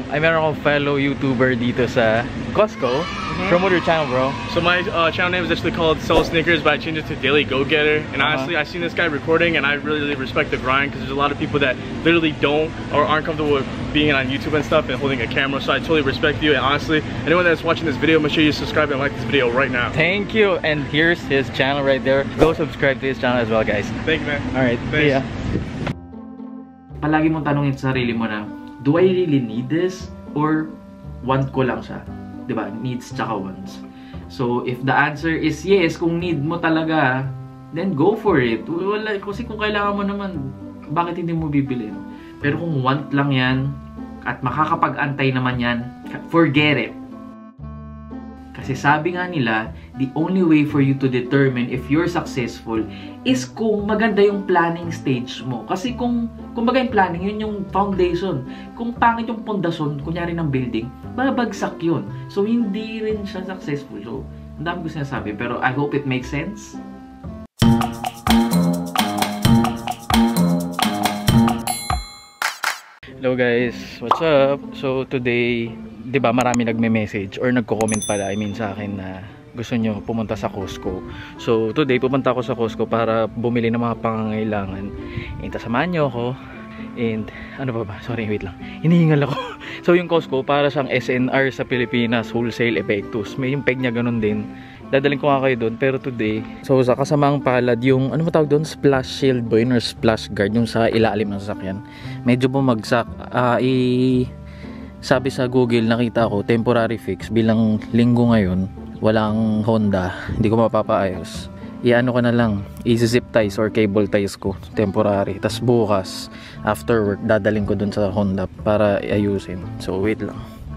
meron akong fellow YouTuber dito sa Costco. Promote your channel, bro. So my channel name is actually called Sell Sneakers, but I changed it to Daily Go Getter. And honestly, I've seen this guy recording, and I really respect the grind, because there's a lot of people that literally don't or aren't comfortable with being on YouTube and stuff and holding a camera. So I totally respect you. And honestly, anyone that's watching this video, make sure you subscribe and like this video right now. Thank you. And here's his channel right there. Go subscribe to his channel as well, guys. Thank you, man. All right. Thanks. See ya. Palagi mong tanongin sa sarili mo na, do I really need this? Or want ko lang siya? Diba? Needs tsaka wants. So, if the answer is yes, kung need mo talaga, then go for it. Wala, kasi kung kailangan mo naman, bakit hindi mo bibilin? Pero kung want lang yan, at makakapag-antay naman yan, forget it. Kasi sabi nga nila, the only way for you to determine if you're successful is kung maganda yung planning stage mo. Kasi kung maganda yung planning, yun yung foundation. Kung pangit yung pundasyon, kunyari ng building, babagsak yun. So, hindi rin siya successful. So, ang dami ko sinasabi. Pero I hope it makes sense. Hello guys, what's up? So today, 'di ba, marami nagme-message or nagko-comment pala, sa akin na gusto nyo pumunta sa Costco. So today pupunta ako sa Costco para bumili ng mga pangangailangan. And samahan nyo ako. And ano ba? Sorry, wait lang. Hinihingal ako. So yung Costco para siyang SNR sa Pilipinas, Wholesale Effectus. May yung peg niya ganun din. Dadaling ko nga kayo doon, pero today, so sa kasamaang palad, yung, ano mo tawag doon, splash shield ba yun, or splash guard, yung sa ilalim ng sasakyan, medyo bumagsak. Sabi sa Google, nakita ko, temporary fix, bilang linggo ngayon, walang Honda, hindi ko mapapaayos. Iano ko na lang, i-zip ties or cable ties ko, temporary. Tas bukas, after work, dadaling ko doon sa Honda para ayusin. So, wait lang.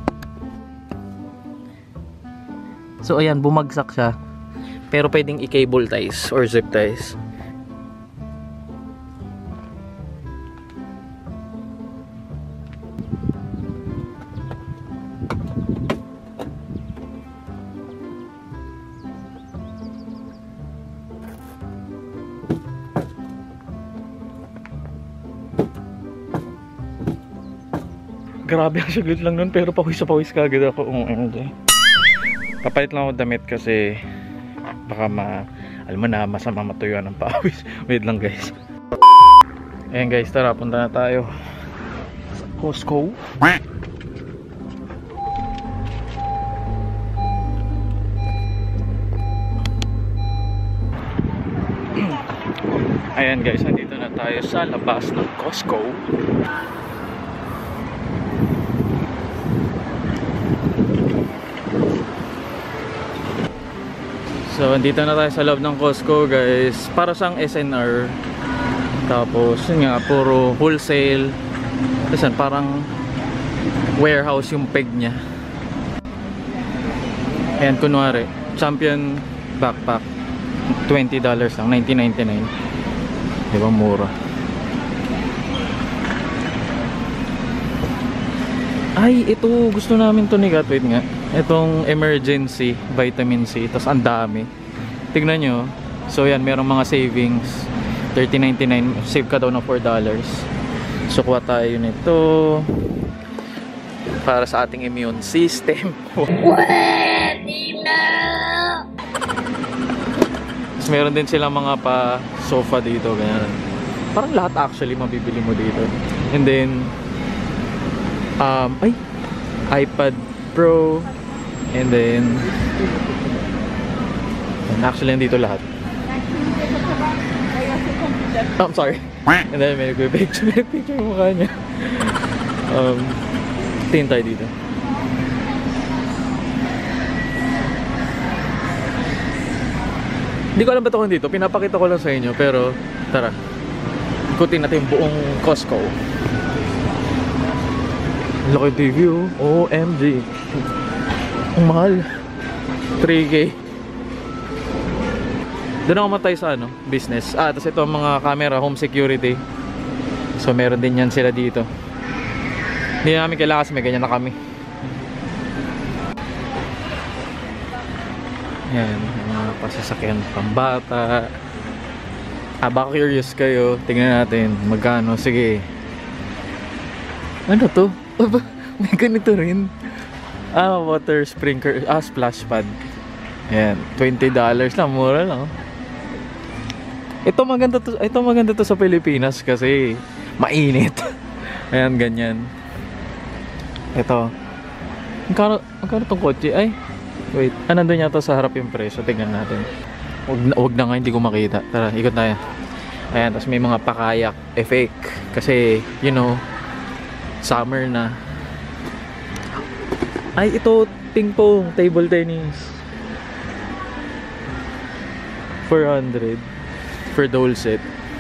So ayan, bumagsak siya. Pero pwedeng i-cable ties or zip ties. Grabe ang saglit lang nun, pero pawis sa pawis kagad ako. Kapalit lang ako damit kasi baka alam mo na, masama matuyuan ng pawis. Wait lang guys. Ayan guys, tara, punta na tayo Costco. Ayan guys, nandito na tayo sa labas ng Costco. So, andito na tayo sa loob ng Costco guys. Para siyang SNR. Tapos, yun nga, puro wholesale. Kasi parang warehouse yung peg niya. Ayan, kunwari, Champion backpack. $20 lang, $19.99. Diba, mura. Ay, ito, gusto namin to ni Gat. Wait nga. Itong emergency vitamin C, tapos ang dami. Tignan nyo. So yan, merong mga savings. $13.99, save ka daw ng $4. So kuha tayo nito para sa ating immune system. Tapos meron din silang mga pa sofa dito, ganyan. Parang lahat actually mabibili mo dito. And then iPad Pro. And then actually nandito lahat. I'm sorry. And then may nagpipicture yung mukha niya. Tingin tayo dito. Hindi ko alam ba ito kung dito. Pinapakita ko lang sa inyo. Pero tara, ikutin natin yung buong Costco. Laki TV oh. OMG. Ang mahal. 3K. Doon ako matay sa business. Tapos ito ang mga camera, home security. So meron din yan sila dito. Hindi namin kailangan kasi may ganyan na kami. Yan, mga pasasakyan pambata. Baka curious kayo. Tingnan natin magkano. Sige. Ano to? May ganito rin. Water sprinkler. Splash pad. Ayan, $20 lang. Mura lang. Ito maganda to sa Pilipinas kasi mainit. Ayan, ganyan. Ito. Magkano tong kotse? Ay, wait. Nandun yata sa harap yung presyo. Tingnan natin. Wag na nga, hindi ko makita. Tara, ikot tayo. Ayan, tapos may mga pakayak effect. Kasi, you know, summer na. Ay, ito, ping pong, table tennis. 400 for the whole set.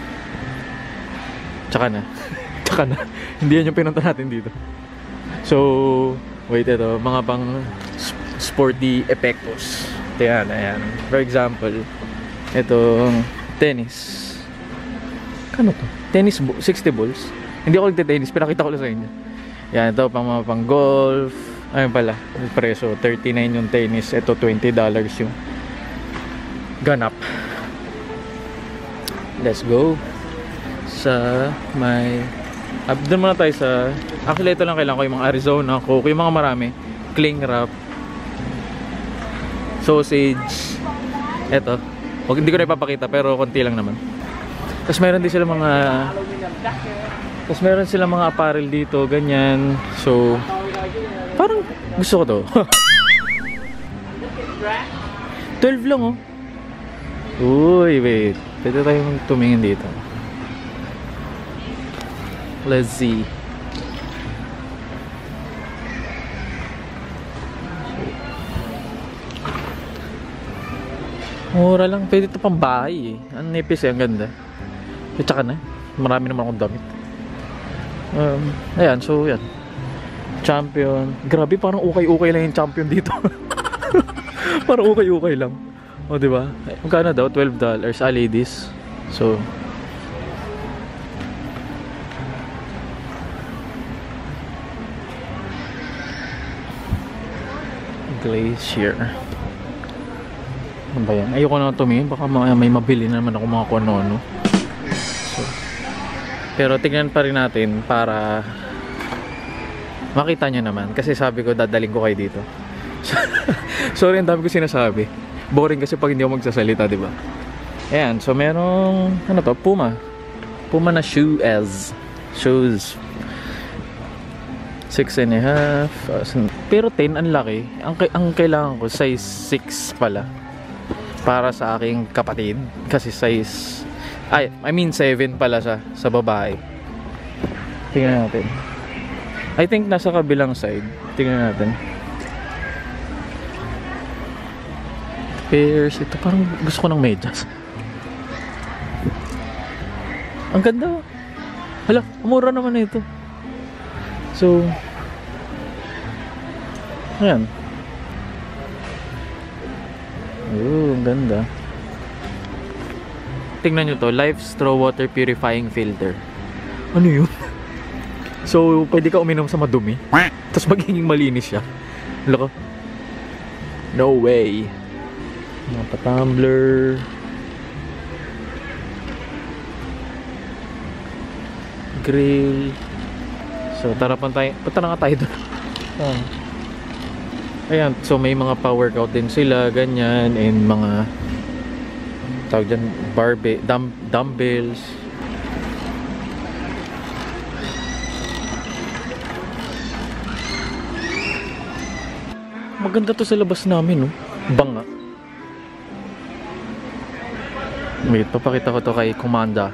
Tsaka na. Hindi yan yung pinunta natin dito. So, wait, ito, mga pang sporty epektos. Ayan. For example, itong tennis. Kano to? Tennis, 60 balls. Hindi ako nagte-tennis, pinakita ko lang sa inyo. Yan, ito pang golf. Ayun pala, yung preso, 39 yung tennis. Ito, $20 yung ganap. Let's go sa may doon muna tayo sa, actually ito lang kailangan ko, yung mga Arizona Coke, yung mga marami, cling wrap, sausage, eto, hindi ko na ipapakita pero konti lang naman. Tapos meron din sila mga apparel dito, ganyan. So parang gusto ko to. 12 lang, oh. Uy, wait, pwede tayong tumingin dito. Let's see. Mura lang. Pwede ito pang bahay eh. Ang nipis eh. Ang ganda. At saka na. Marami naman akong damit. Ayan. So yan. Champion. Grabe, parang ukay-ukay lang yung champion dito. Parang ukay-ukay lang. O diba? Magkano daw? $12. Ladies. So Glacier. Ano ba yan? Ayoko na tumingin. Baka may mabili na naman ako mga kung ano. So, pero tignan pa rin natin para makita nyo naman. Kasi sabi ko dadaling ko kayo dito. Sorry, ang dami ko sinasabi. Boring kasi pag hindi ako magsasalita, diba? Ayan. So merong ano to? Puma na shoes. 6.5. Pero 10 ang laki. Ang kailangan ko size 6 pala para sa aking kapatid kasi size I mean 7 pala siya sa babae. Tingnan natin. I think nasa kabilang side. Tingnan natin. Pairs. Ito parang gusto ko ng medyas. Ang ganda. Hala, mura naman ito. So ayan. Ang ganda. Tingnan nyo to, Life Straw Water Purifying Filter. Ano yun? So, pwede ka uminom sa madumi tapos magiging malinis siya. Loko. No way. Mga pa-tumbler. Grill. So, tara punta na nga tayo doon. Ayan, so may mga pa-workout din sila, ganyan, and mga tawag dyan, dumbbells. Maganda to sa labas namin, no? Banga. Wait, papakita ko to kay Comanda.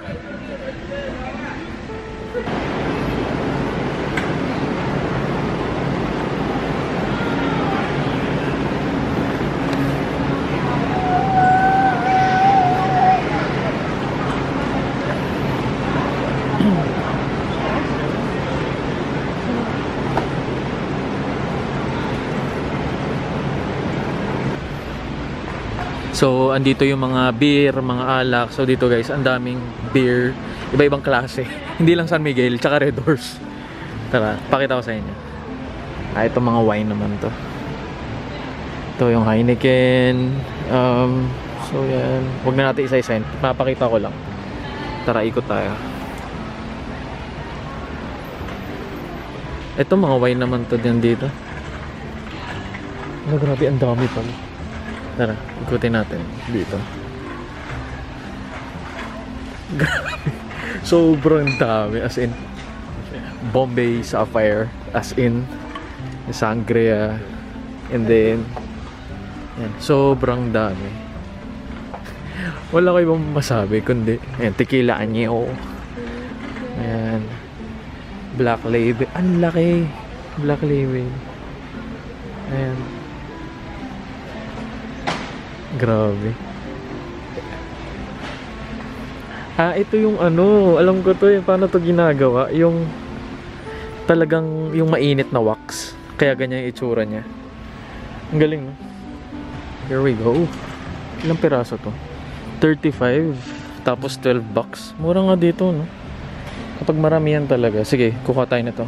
So, andito yung mga beer, mga alak. So, dito guys, ang daming beer. Iba-ibang klase. Hindi lang San Miguel, tsaka Red Horse. Tara, pakita ko sa inyo. Ito mga wine naman to. Ito yung Heineken. So, yan. Huwag na natin isa-isa. Papakita ko lang. Tara, ikot tayo. Ito mga wine naman to din dito. Oh, grabe, ang dami pa. Tara, ikutin natin dito. Grabe. Sobrang dami. As in, Bombay Sapphire. As in, Sangria. And then, yan, sobrang dami. Wala ko ibang masabi, kundi, ayan, tequila añejo. Ayan. Black label. Ang laki. Black label. Ayan. Grabe. Ito yung ano. Alam ko to eh. Paano to ginagawa? Yung talagang yung mainit na wax. Kaya ganyan yung itsura niya. Ang galing, no? Here we go. Ilang piraso to? 35. Tapos 12 bucks. Mura nga dito, no? Kapag maramihan talaga. Sige, kuha tayo na to.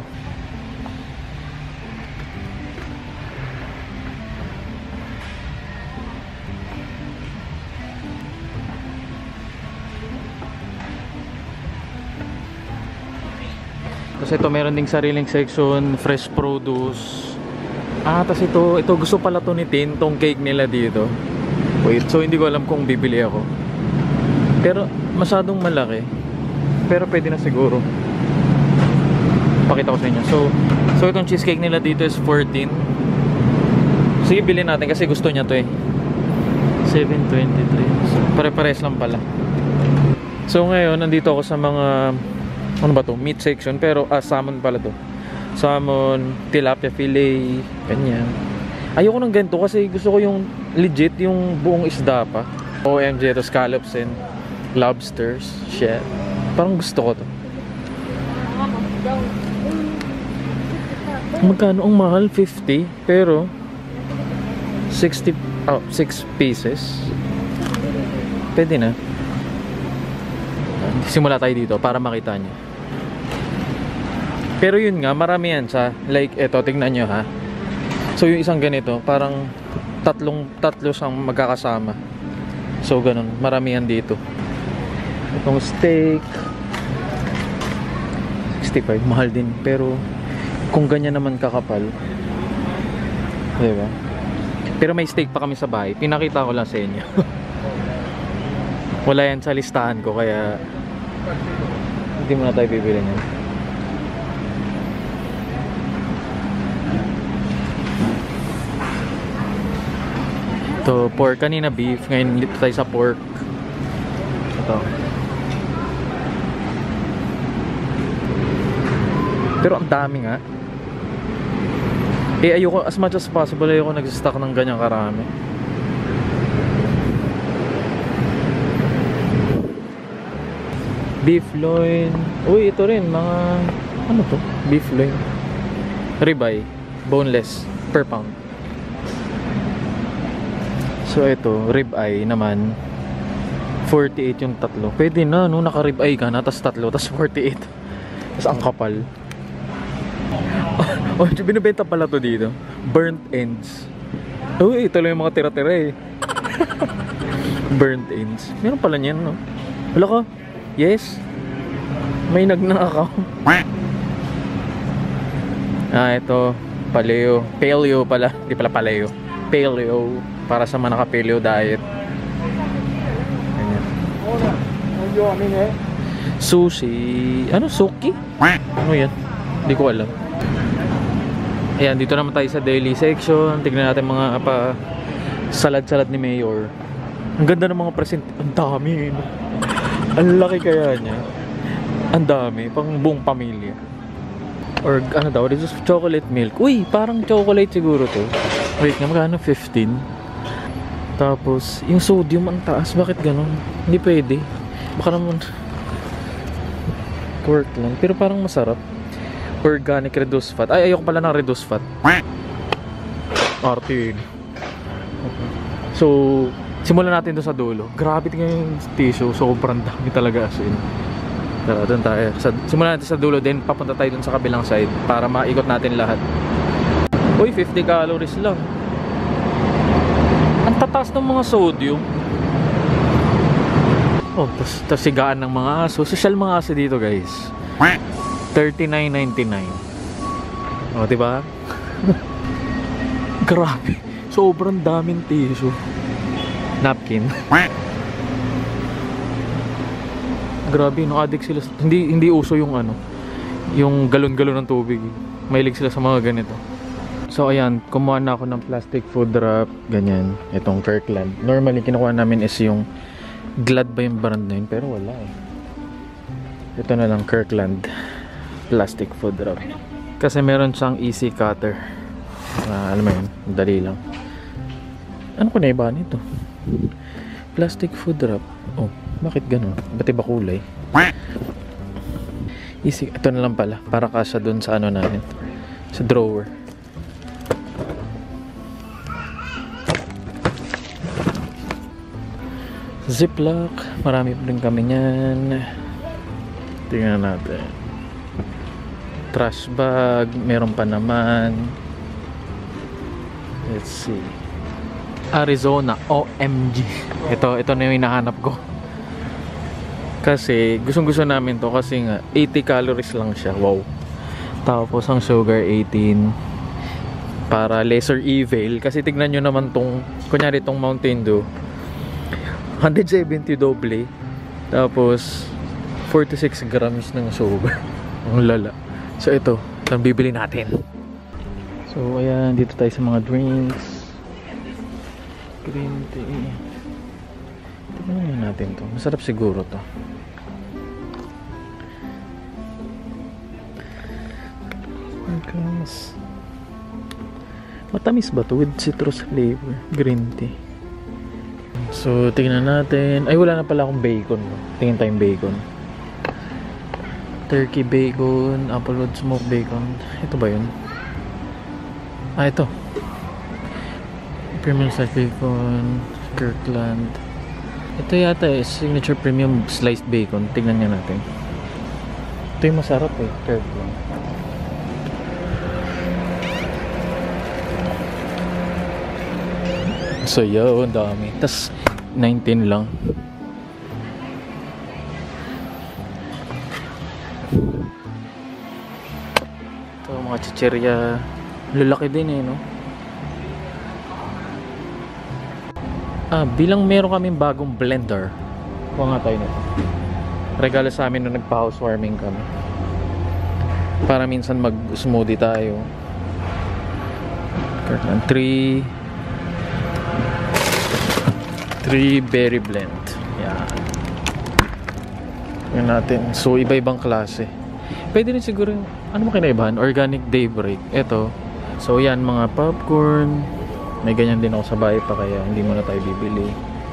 Tapos ito meron ding sariling section, fresh produce. Tapos ito gusto pala to ni Tin, tong cake nila dito. Wait, so hindi ko alam kung bibili ako. Pero masyadong malaki. Pero pwede na siguro. Pakita ko sa inyo. So itong cheesecake nila dito is 14. Sige, bilhin natin kasi gusto niya to eh. 7.23. So, pare-pares lang pala. So ngayon, nandito ako sa mga, ano ba to? Meat section. Pero salmon pala to. Salmon, tilapia fillet, ganyan. Ayoko ng ganito kasi gusto ko yung legit, yung buong isda pa. OMG, to scallops and lobsters. Shit. Parang gusto ko to. Magkano ang mahal? 50. Pero 6 pieces. Pwede na. Simula tayo dito para makita nyo. Pero yun nga, marami yan sa, like, eto, tignan nyo ha. So yung isang ganito, parang tatlo siyang magkakasama. So ganun, marami yan dito. Itong steak 65, mahal din. Pero kung ganyan naman kakapal, diba? Pero may steak pa kami sa bahay. Pinakita ko lang sa inyo. Wala yan sa listahan ko, kaya hindi mo na tayo bibili niyan. Ito, pork. Kanina beef, ngayon dito tayo sa pork. Ito. Pero ang dami nga. Ayoko, as much as possible, ayoko nag-stock ng ganyang karami. Beef loin. Uy, ito rin, mga, ano to? Beef loin. Ribeye. Boneless. Per pound. So ito, ribeye naman 48 yung tatlo. Pwede na, no? Naka-ribeye ka na, tas tatlo, tas 48. Tas ang kapal. Oh, binibenta pala to dito. Burnt ends. Uy, ito lang yung mga tira-tira eh. Burnt ends. Meron pala niyan, no? Wala ka? Yes? May nagnakaw. Ito. Paleo. Paleo pala. Hindi pala paleo. Paleo. Para sa mga naka-paleo diet. Ganyan. Sushi. Ano? Suki? Ano yan? Hindi ko alam. Ayan, dito naman tayo sa daily section. Tignan natin mga salad-salad ni Mayor. Ang ganda ng mga present. Ang dami. Ang laki kaya niya. Ang dami. Pang buong pamilya. Or ano daw, this is chocolate milk. Uy, parang chocolate siguro to. Wait nga, magkano? 15. Tapos, yung sodium ang taas. Bakit ganun? Hindi pwede. Baka naman work lang. Pero parang masarap. Organic reduced fat. Ay, ayoko pala ng reduced fat. Arte yun. So, simulan natin doon sa dulo. Grabe tingnan yung tissue. Sobrang dami talaga as in. Tara, doon tayo. Simulan natin sa dulo. Then, papunta tayo doon sa kabilang side. Para maikot natin lahat. Uy, 50 calories lang. Ang tataas ng mga sodium. Oh, tas sigaan ng mga aso. Social mga aso dito, guys. $39.99. O, diba? Grabe. Sobrang daming tissue. Napkin. Grabe, no, addict sila. Hindi uso yung ano, yung galon-galon ng tubig. Mahilig sila sa mga ganito. So ayan, kumuha na ako ng plastic food wrap, ganyan. Itong Kirkland. Normally kinukuha namin is yung Glad ba yung brand na yun, pero wala eh. Ito na lang, Kirkland plastic food wrap. Kasi meron siyang easy cutter. Alam mo yun, dali lang. Ano ko na iba nito? Plastic food wrap. Oh, bakit ganun? Ba't iba kulay? Easy. Ito na lang pala. Para kasya dun sa ano natin. Sa drawer. Ziploc. Marami pa rin kami niyan. Tingnan natin. Trash bag. Meron pa naman. Let's see. Arizona OMG. Ito na yung hinahanap ko. Kasi gustong-gusto namin to kasi nga 80 calories lang siya. Wow. Tapos ang sugar 18 para lesser evil. Kasi tignan nyo naman tong, kunyari tong Mountain Dew, 170 doble. Tapos 46 grams ng sugar. Ang lala. So ito ang bibili natin. So ayan, dito tayo sa mga drinks. Green tea. Tignan natin to. Masarap siguro to. Matamis ba to with citrus flavor? Green tea. So tingnan natin. Ay, wala na pala akong bacon. Tingnan tayong bacon. Turkey bacon, Applewood smoked bacon. Ito ba yun? Ah, ito. Premium sliced bacon, Kirkland. Ito yata eh, signature premium sliced bacon. Tingnan nga natin. Ito yung masarap eh, Kirkland. So yun, ang dami. Tas 19 lang. Ito mga chichirya. Lalaki din eh, no? Bilang meron kaming bagong blender. Kuha nga tayo nito. Regalo sa amin nung nagpa-housewarming kami. Para minsan mag-smoothie tayo. 3 berry blend. Yan. Yan natin. So, iba-ibang klase. Pwede rin siguro, ano mo kinaibahan? Organic Daybreak. Ito. So, yan, mga popcorn. May ganyan din ako sa bahay pa, kaya hindi muna tayo bibili.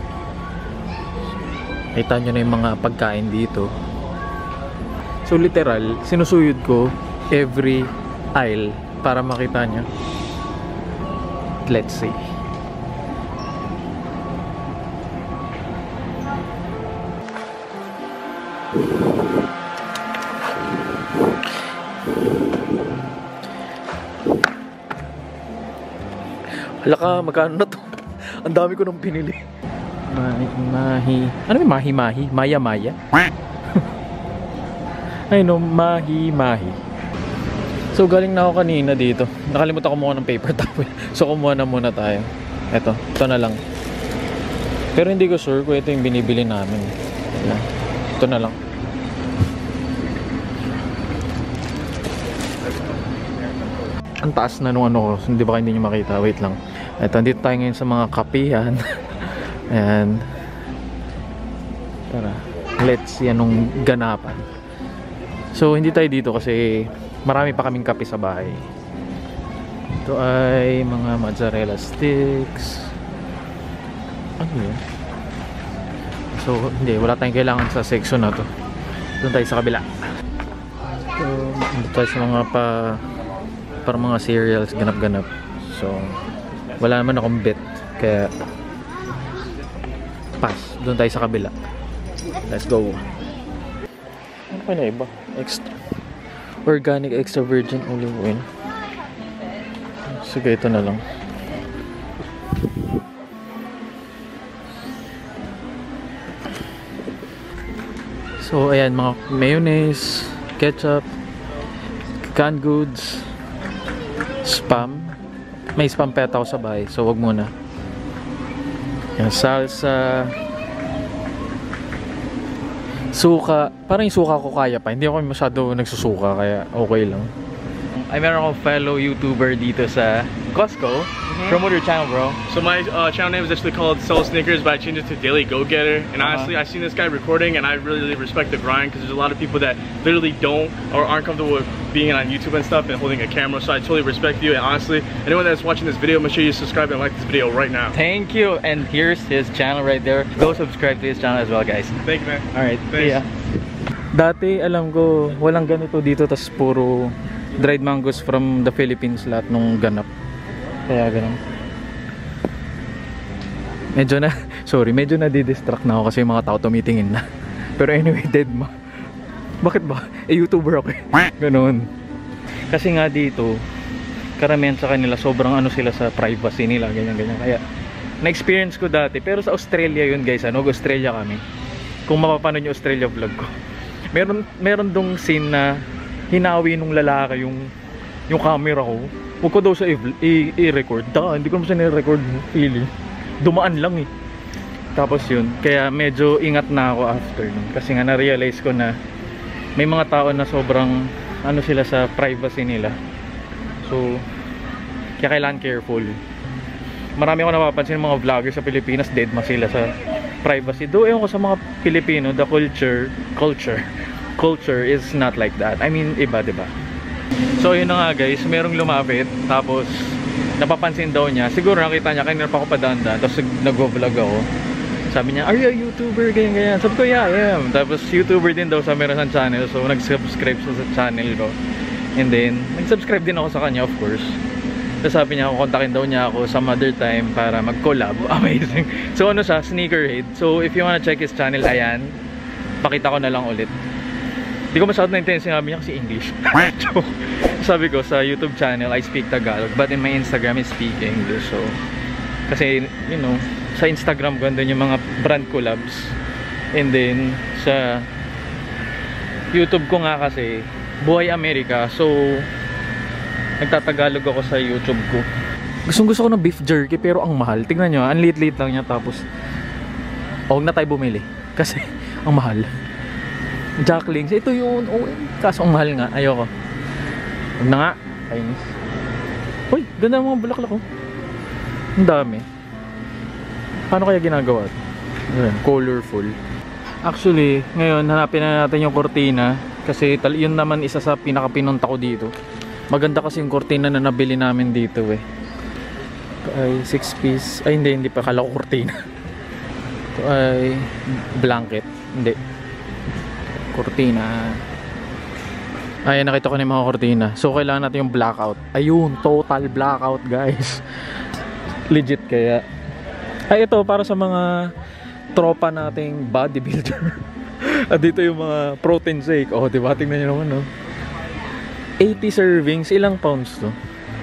Kita nyo na yung mga pagkain dito. So literal, sinusuyod ko every aisle para makita nyo. Let's see. Hala ka, magkano na to? Ang dami ko nang pinili. Mahi. Ano yung mahi-mahi? Maya-maya? Ay no, mahi-mahi. So galing na ako kanina dito. Nakalimutan ko kumuha ng paper towel. So kumuha na muna tayo. Ito na lang. Pero hindi ko sure kung ito yung binibili namin. Ayan. Ito na lang. Ang taas na nung ano ko. Hindi ba hindi nyo makita? Wait lang. Ito, dito tayo ngayon sa mga kapihan. Ayan. Tara. Let's see anong ganapan. So, hindi tayo dito kasi marami pa kaming kape sa bahay. Ito ay mga mozzarella sticks. Ano yun? So, hindi. Wala tayong kailangan sa section na to. Doon tayo sa kabila. So, dito tayo sa mga para mga cereals, ganap-ganap. So, wala naman akong bet. Kaya, pass. Doon tayo sa kabila. Let's go. Ano pa na iba? Extra. Organic extra virgin olive oil. Sige, ito na lang. So, ayan, mga mayonnaise, ketchup, canned goods. Spam. May spam peta ako sa bahay, so wag muna. Yan, salsa. Suka. Parang yung suka ko kaya pa. Hindi ako masyado nagsusuka, kaya okay lang. Ay, meron akong fellow YouTuber dito sa Costco. Promote your channel, bro. So my channel name is actually called Soul Sneakers, but I changed it to Daily Go Getter. And honestly, I seen this guy recording, and I really respect the grind, because there's a lot of people that literally don't or aren't comfortable with being on YouTube and stuff and holding a camera. So I totally respect you. And honestly, anyone that's watching this video, make sure you subscribe and like this video right now. Thank you. And here's his channel right there. Go subscribe to his channel as well, guys. Thank you, man. Alright, Thanks. yeah. Dati alam ko walang ganito dito, tas puro dried mangoes from the Philippines lahat nung ganap. Kaya ganun. Medyo na, sorry, medyo na di-distract na ako kasi yung mga tao tumitingin na. Pero anyway, dead ma. Bakit ba? YouTuber ako eh. Ganun. Kasi nga dito, karamihan sa kanila sobrang ano sila sa privacy nila, ganyan-ganyan. Kaya na-experience ko dati, pero sa Australia yun guys, Australia kami. Kung mapapanood yung Australia vlog ko. Meron dong scene na hinawi nung lalaki yung camera ko. Huwag ko daw sa i-record. Hindi ko naman siya ni-record. Feeling. Dumaan lang eh. Tapos yun. Kaya medyo ingat na ako after nun. Kasi nga na-realize ko na may mga tao na sobrang ano sila sa privacy nila. So, kaya kailangan careful. Marami ako napapansin mga vloggers sa Pilipinas, dead ma sila sa privacy. Though ewan ko sa mga Pilipino, the culture is not like that. I mean, iba, diba? So yun na nga guys, merong lumapit, tapos napapansin daw niya, siguro nakita niya, kanina pa ako padaan-daan, tapos nag-vlog ako. Sabi niya, are you a YouTuber? Ganyan. Sabi ko, yeah, I am. Tapos YouTuber din daw sa meron sa channel, so nag-subscribe siya sa channel ko. And then, nag-subscribe din ako sa kanya, of course. Tapos sabi niya, kontakin daw niya ako some other time para mag-collab. Amazing. So ano siya, sneakerhead. So if you wanna check his channel, ayan, pakita ko na lang ulit. Hindi ko masyado na-intense, sinabi niya kasi English. So, sabi ko, sa YouTube channel, I speak Tagalog. But in my Instagram, I speak English. So, kasi, you know, sa Instagram ko, andun yung mga brand collabs. And then, sa YouTube ko nga kasi, Buhay Amerika. So, nagtatagalog ako sa YouTube ko. Gusto ko ng beef jerky, pero ang mahal. Tignan nyo, ang liit-liit lang niya. Tapos, huwag na tayo bumili. Kasi, ang mahal. Jacklings, ito yun. Oh, kaso ang mahal nga, ayoko. Huwag na nga, Chinese. Uy, ganda mga bulaklak oh. Ang dami. Paano kaya ginagawa? Ayan, colorful. Actually, ngayon hanapin na natin yung cortina. Kasi yun naman isa sa pinaka-pinunta ko dito. Maganda kasi yung cortina na nabili namin dito eh. Ay 6 piece. Ay hindi pa, kala ko cortina. Ito ay blanket. Hindi, cortina. Ayan, nakita ko na yung mga cortina. So kailangan natin yung blackout. Ayun, total blackout guys. Legit kaya. Ay ito para sa mga tropa nating bodybuilder. At dito yung mga protein shake. Oh, diba? Tingnan nyo naman, no? 80 servings. Ilang pounds to?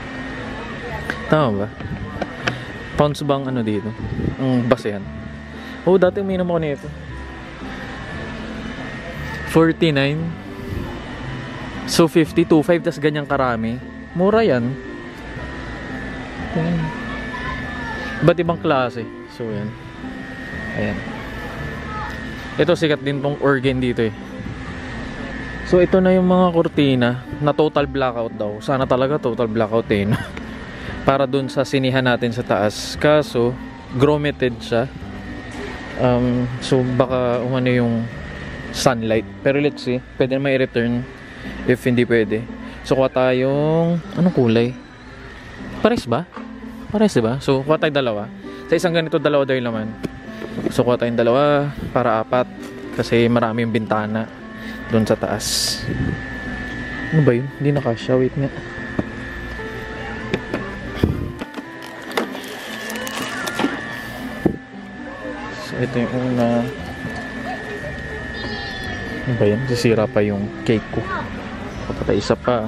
Tama ba? Pounds bang ano dito? Ang basehan. Oh, dati uminom ako nito. 49. So 50, 25, tas ganyang karami. Mura yan. Iba't ibang klase. So yan. Ayan. Ito sikat din tong organ dito eh. So ito na yung mga cortina na total blackout daw. Sana talaga total blackout eh. Para dun sa sinihan natin sa taas. Kaso grommeted siya. So baka umano yung sunlight. Pero let's see, pwede na may return if hindi pwede. So kuha tayong anong kulay? Pares ba? Pares diba? So kuha tayong dalawa. Sa isang ganito dalawa daw yung laman. So kuha tayong dalawa para 4 kasi marami yung bintana doon sa taas. Ano ba yun? Hindi nakasya. Wait nga. So ito yung una. Ano ba yan? Sisira pa yung cake ko. Kapatay isa pa.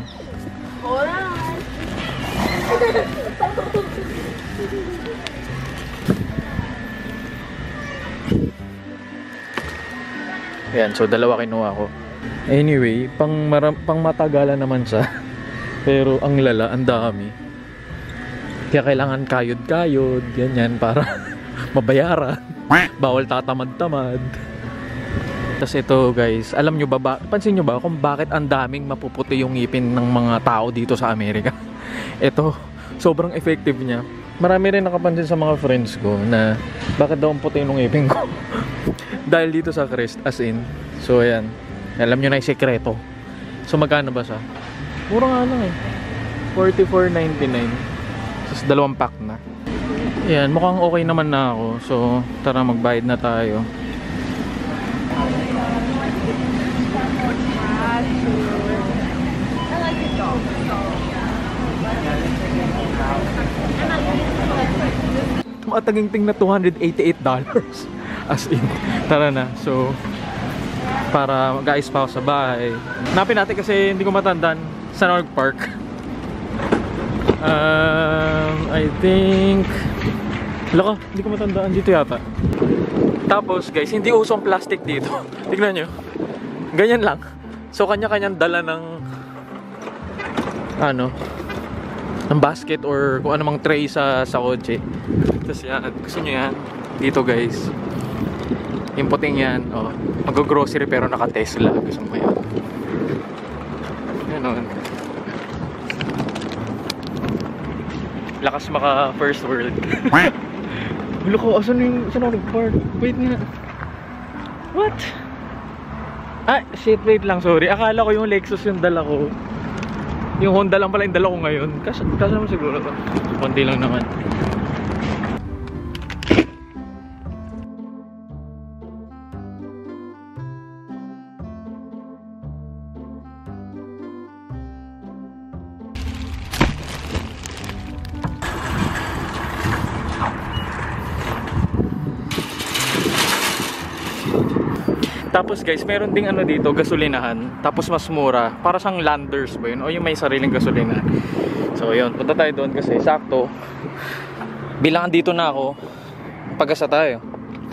Ayan, so dalawa kinuha ko. Anyway, pang matagalan naman siya. Pero ang lala, ang dami. Kaya kailangan kayod-kayod, ganyan, para mabayaran. Bawal tatamad-tamad. Tapos ito guys, alam nyo ba, pansin nyo ba kung bakit ang daming mapuputi yung ngipin ng mga tao dito sa Amerika? Ito, sobrang effective niya. Marami rin nakapansin sa mga friends ko na bakit daw ang puti yung ngipin ko. Dahil dito sa Crest, as in. So ayan, alam nyo na yung sekreto. So magkano ba siya? Mura nga lang eh, $44.99. Tapos 2 pack na. Ayan, mukhang okay naman na ako. So tara, magbayad na tayo. Tumataging-ting na $288. As in, tara na. So para mag-ayos pa ako sa bahay. Hanapin natin kasi hindi ko matandaan saan ako nag-park. I think laka, hindi ko matandaan, dito yata. Tapos guys, hindi usong plastic dito. Tignan nyo, ganyan lang. So kanya-kanyang dala ng ng basket or kung anumang tray sa kotse. Tapos yan, gusto nyo yan dito guys, yung puting yan, mag-grocery pero naka-Tesla. Gusto mo yan, ganon. Lakas maka first world. Wala ko, saan ako nag-park? Wait nga. What? Ah, shit, wait lang, sorry. Akala ko yung Lexus yung dala ko. Yung Honda lang pala yung dala ko ngayon. Kasi naman siguro to. Konti lang naman. Tapos guys, meron ding dito, gasolinahan. Tapos mas mura. Para siyang Landers ba yun? O yung may sariling gasolina. So yun, punta tayo doon kasi sakto. Bilang dito na ako, pag-asa tayo.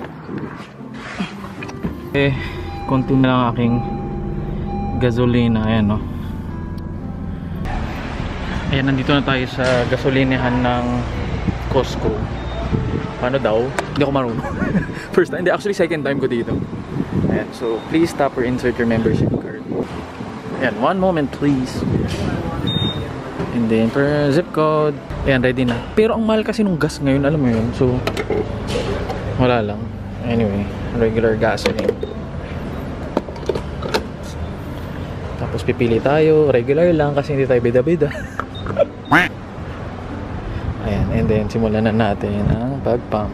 Konti na lang aking gasolina. Ayan, no? Ayan, nandito na tayo sa gasolinahan ng Costco. Paano daw? Hindi ako marunong. First time, hindi, actually second time ko dito. Ayan, so please tap or insert your membership card. Ayan, one moment please. And then per zip code. Ayan, ready na. Pero ang mahal kasi nung gas ngayon, alam mo yun. So wala lang. Anyway, regular gasoline. Tapos pipili tayo, regular lang kasi hindi tayo bida-bida. Ayan, and then simulan na natin ang pag-pump.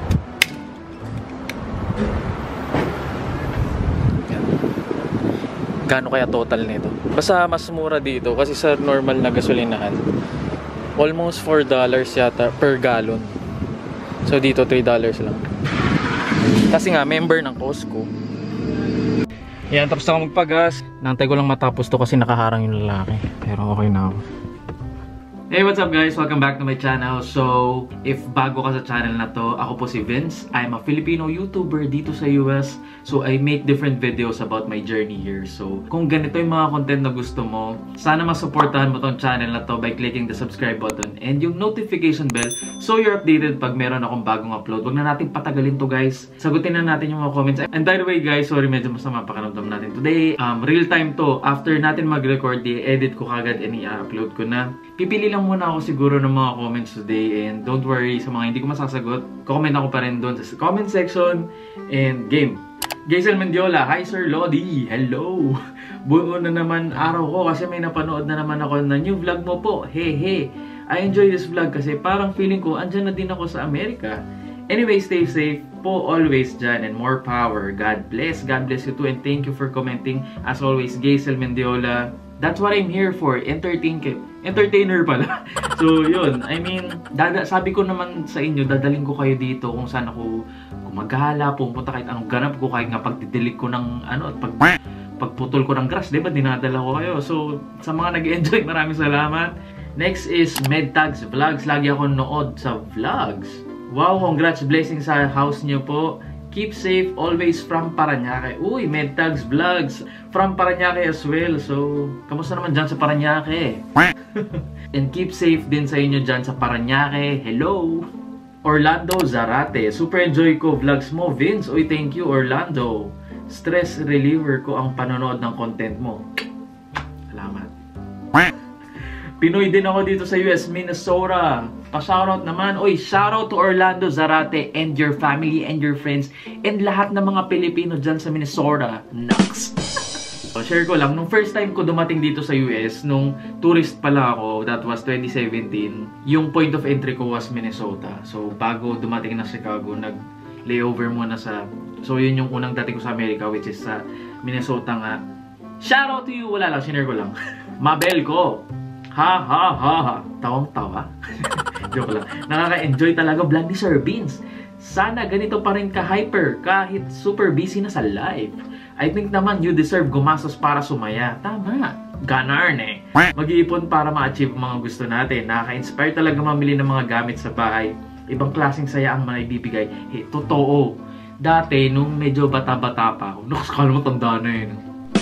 Gano kaya total nito? Basta mas mura dito kasi sa normal na gasolinahan almost $4 yata per gallon. So dito $3 lang. Kasi nga member ng Costco. Yan, tapos na ako magpagas. Nantay ko lang matapos to kasi nakaharang yung lalaki. Pero okay na ako. Hey, what's up guys? Welcome back to my channel. So, if bago ka sa channel na to, ako po si Vince. I'm a Filipino YouTuber dito sa US. So, I make different videos about my journey here. So, kung ganito yung mga content na gusto mo, sana masuportahan mo tong channel na to by clicking the subscribe button and yung notification bell so you're updated pag meron akong bagong upload. Huwag na natin patagalin to guys. Sagutin na natin yung mga comments. And by the way guys, sorry medyo masama pakiramdam natin today. Real time to. After natin mag-record, i-edit ko kagad and i-upload ko na. Pipili lang muna ako siguro ng mga comments today and don't worry sa mga hindi ko masasagot. Comment ako pa rin doon sa comment section and game. Gaisel Mendiola, hi Sir Lodi, hello! Buo na naman araw ko kasi may napanood na naman ako na new vlog mo po. Hey! I enjoy this vlog kasi parang feeling ko andyan na din ako sa Amerika. Anyway, stay safe po always dyan and more power. God bless you too and thank you for commenting. As always, Gaisel Mendiola. That's what I'm here for, entertainer pala. So yun, I mean, sabi ko naman sa inyo, dadaling ko kayo dito kung saan ako gumagala, pumunta kahit anong ganap ko, kahit nga pagdidilig ko ng pagputol ko ng grass, diba, dinadala ko kayo. So, sa mga nag-enjoy, maraming salamat. Next is Medtags Vlogs. Lagi ako nood sa vlogs. Wow, congrats, blessing sa house niyo po. Keep safe always from Paranaque. Uy, Medtags Vlogs from Paranaque as well. So, kamusta naman dyan sa Paranaque? And keep safe din sa inyo dyan sa Paranaque. Hello! Orlando Zarate. Super enjoy ko vlogs mo, Vince. Uy, thank you, Orlando. Stress reliever ko ang panonood ng content mo. Salamat. Pinoy din ako dito sa US, Minnesota. Pa-shoutout naman. Oy, shoutout to Orlando Zarate and your family and your friends and lahat ng mga Pilipino dyan sa Minnesota. Next. So, share ko lang, nung first time ko dumating dito sa US, nung tourist pala ako, that was 2017, yung point of entry ko was Minnesota. So, bago dumating na Chicago, nag-layover muna sa... So, yun yung unang dating ko sa Amerika, which is sa Minnesota nga. Shoutout to you! Wala lang, share ko lang. Mabel ko! Ha ha ha ha. Tawang-tawa. Joke lang. Nakaka-enjoy talaga vlog ni Sir Beans. Sana ganito pa rin ka-hyper kahit super busy na sa life. I think naman you deserve gumastos para sumaya. Tama. Ganarn eh. Mag-iipon para ma-achieve mga gusto natin. Nakaka-inspire talaga mamili ng mga gamit sa bahay. Ibang klaseng saya ang maibibigay. Hey, totoo. Dati, nung medyo bata-bata pa ako, nakakala mo tanda na yun.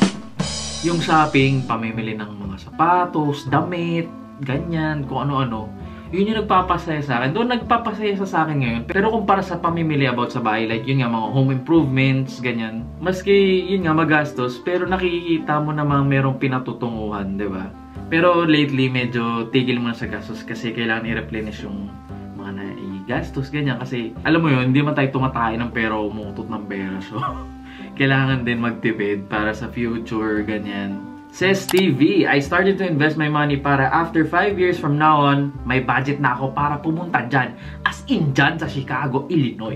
Yung shopping, pamimili ng mga sapatos, damit, ganyan, kung ano-ano. Yun yung nagpapasaya sa akin. Doon nagpapasaya sa akin ngayon. Pero kung para sa pamimili about sa bahay, like yun nga, mga home improvements, ganyan. Maski yun nga, magastos, pero nakikita mo namang merong pinatutunguhan, di ba? Pero lately, medyo tigil mo na sa gastos kasi kailangan i-replenish yung mga naigastos, ganyan. Kasi, alam mo yun, hindi man tayo tumatay ng pera o umutot ng pera. So, kailangan din magtipid para sa future, ganyan. Says TV, I started to invest my money para after 5 years from now on, may budget na ako para pumunta dyan. As in dyan sa Chicago, Illinois.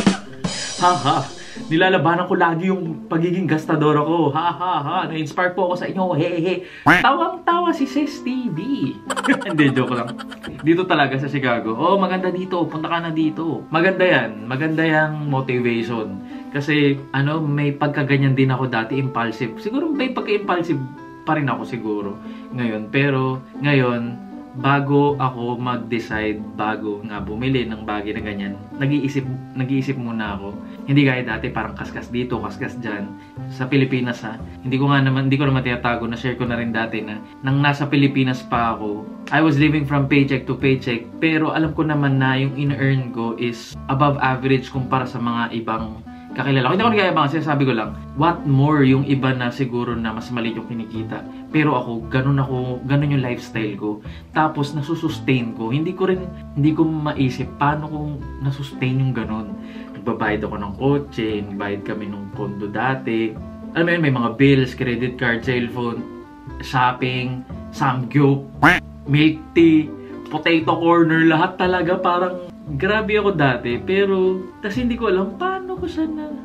Haha, nilalabanan ko lagi yung pagiging gastador ako. Ha. Na-inspire po ako sa inyo. Hehe. Tawang-tawa si Says TV. Hindi, joke lang. Dito talaga sa Chicago. Oh, maganda dito. Punta ka na dito. Maganda yan. Maganda yung motivation. Kasi, may pagkaganyan din ako dati, impulsive. Siguro may pagka-impulsive pa rin ako siguro ngayon. Pero, ngayon, bago ako mag-decide, bago nga bumili ng bagay na ganyan, nag-iisip muna ako. Hindi gaya dati, parang kaskas dito, kaskas dyan. Sa Pilipinas hindi ko naman tinatago, na share ko na rin dati na nang nasa Pilipinas pa ako, I was living from paycheck to paycheck, pero alam ko naman na yung in-earn ko is above average kumpara sa mga ibang kakilala ko. Hindi ako nagayabang, sinasabi ko lang, what more yung iba na siguro na mas maliit yung kinikita. Pero ako, ganun yung lifestyle ko. Tapos, nasusustain ko. Hindi ko maisip paano kung nasustain yung ganun. Nagbabayad ako ng kotse, nagbayad kami ng kondo dati. Alam mo yun, may mga bills, credit card, cellphone, shopping, samgyup, milk tea, potato corner, lahat talaga parang grabe ako dati. Pero, kasi hindi ko alam paano ko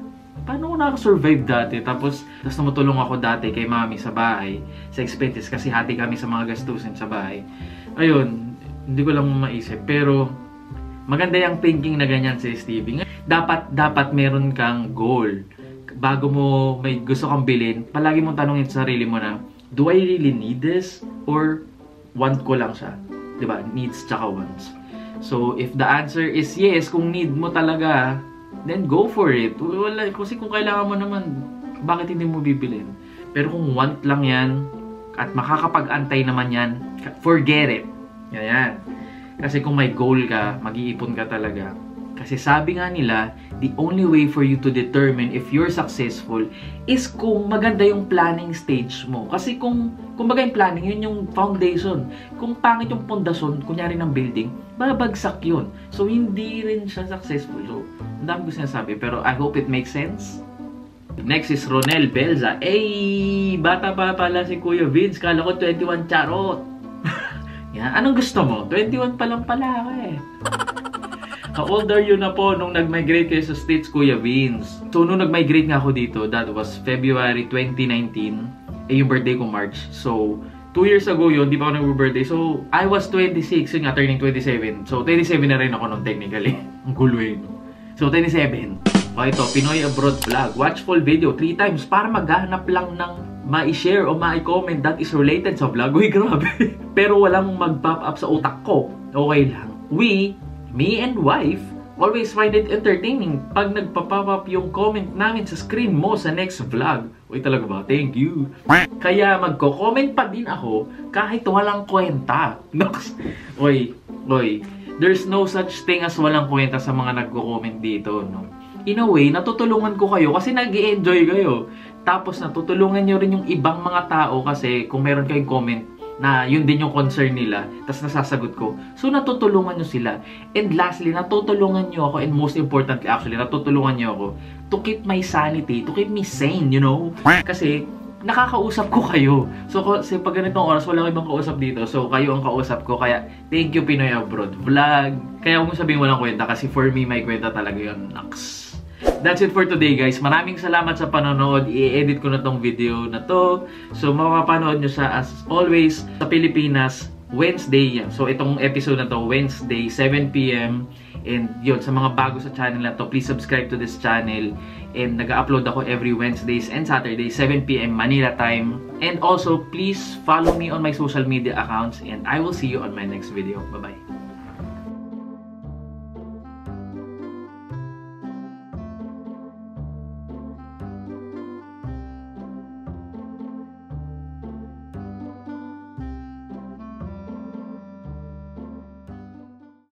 nakasurvive dati. Tapos tumutulong ako dati kay mami sa bahay sa expenses kasi hati kami sa mga gastusin sa bahay. Ayun, hindi ko lang maisip. Pero maganda yung thinking na ganyan sa Stevie. Dapat meron kang goal. Bago mo may gusto kang bilhin, palagi mong tanongin sa sarili mo na, do I really need this? Or want ko lang siya? Diba? Needs tsaka wants. So, if the answer is yes, kung need mo talaga, then go for it. Wala, kasi kung kailangan mo naman, bakit hindi mo bibilin? Pero kung want lang yan, at makakapag-antay naman yan, forget it. Yan. Kasi kung may goal ka, mag-iipon ka talaga. Kasi sabi nga nila, the only way for you to determine if you're successful is kung maganda yung planning stage mo. Kasi kung baga yung planning, yun yung foundation. Kung pangit yung pundasyon, kunyari ng building, babagsak yun. So, hindi rin siya successful. So, ang dami ko sinasabi, pero I hope it makes sense. Next is Ronel Belza. Bata pa pala si Kuya Vince. Kala ko 21 charot. Yan. Anong gusto mo? 21 pa lang pala ka eh. How old are you na po nung nag-migrate kayo sa States, Kuya Vince? So, nung nag-migrate nga ako dito, that was February 2019. Yung birthday ko March. So, 2 years ago yun, di pa ako nag-birthday. So, I was 26, yun nga, turning 27. So, 27 na rin ako nun technically. Ang gulo no? So, 27. O ito, Pinoy Abroad Vlog. Watch full video 3 times para maghahanap lang ng ma-share o ma-comment that is related sa vlog. Uy, grabe. Pero walang mag-pop up sa utak ko. Okay lang. Me and wife always find it entertaining pag nagpa-pop up yung comment namin sa screen mo sa next vlog. Uy, talaga ba? Thank you. Kaya magko-comment pa din ako kahit walang kwenta. Uy, there's no such thing as walang kwenta sa mga nagko-comment dito, no? In a way, natutulungan ko kayo kasi nag-i-enjoy kayo. Tapos natutulungan nyo rin yung ibang mga tao kasi kung meron kayong comment na yun din yung concern nila, tapos nasasagot ko. So natutulungan nyo sila. And lastly, natutulungan nyo ako, and most importantly actually, natutulungan nyo ako to keep my sanity, to keep me sane, you know? Kasi nakakausap ko kayo. So kasi pag ganitong oras, wala ibang kausap dito. So kayo ang kausap ko. Kaya thank you Pinoy Abroad Vlog. Kaya huwag mo sabihin walang kwenta kasi for me, may kwenta talaga yun. Naks. That's it for today guys. Maraming salamat sa panonood. I-edit ko na tong video na to. So mapapanood nyo siya as always sa Pilipinas Wednesday. So itong episode na to Wednesday 7 PM. And yun, sa mga bago sa channel na to, please subscribe to this channel. And nag-upload ako every Wednesdays and Saturdays 7 PM Manila time. And also please follow me on my social media accounts. And I will see you on my next video. Bye bye.